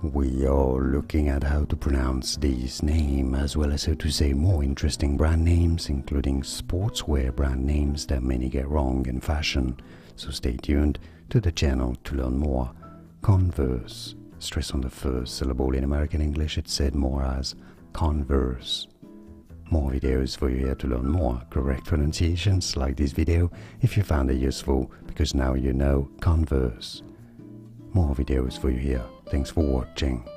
We are looking at how to pronounce these names as well as how to say more interesting brand names, including sportswear brand names that many get wrong in fashion. So stay tuned to the channel to learn more. Converse. Stress on the first syllable. In American English it's said more as converse. More videos for you here to learn more correct pronunciations like this video if you found it useful, because now you know converse. More videos for you here. Thanks for watching.